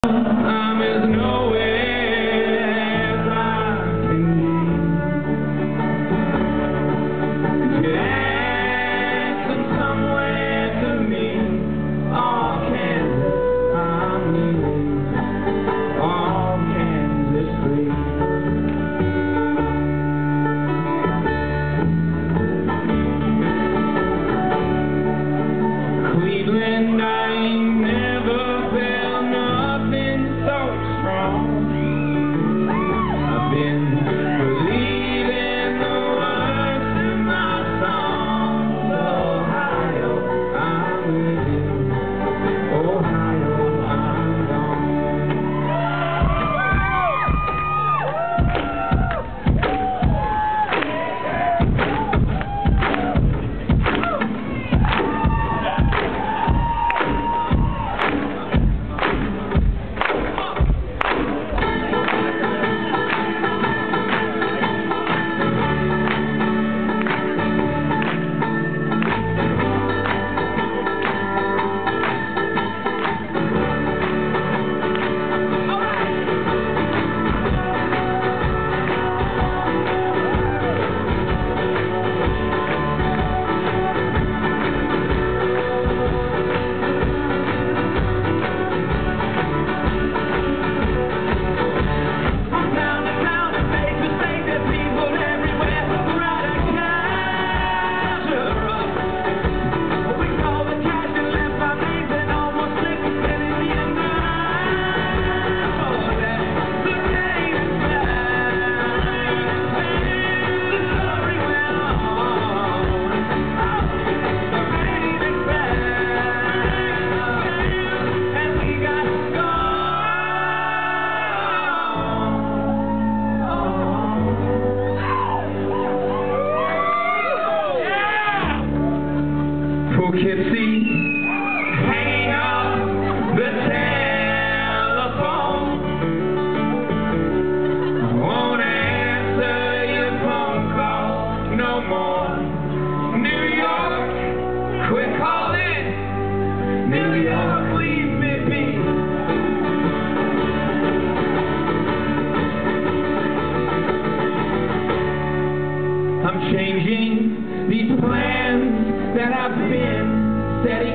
I'm as nowhere as I can be. You're asking somewhere to me. All Kansas I'm leaving. All Kansas free. Cleveland, I ain't never felt nothing so strong. I've been believing the words in my songs. Ohio, I'm leaving. Ohio, I'm gone. Poughkeepsie, hang up the telephone. I won't answer your phone call no more. New York, quit calling. New York, leave me be. I'm changing these plans that I've been setting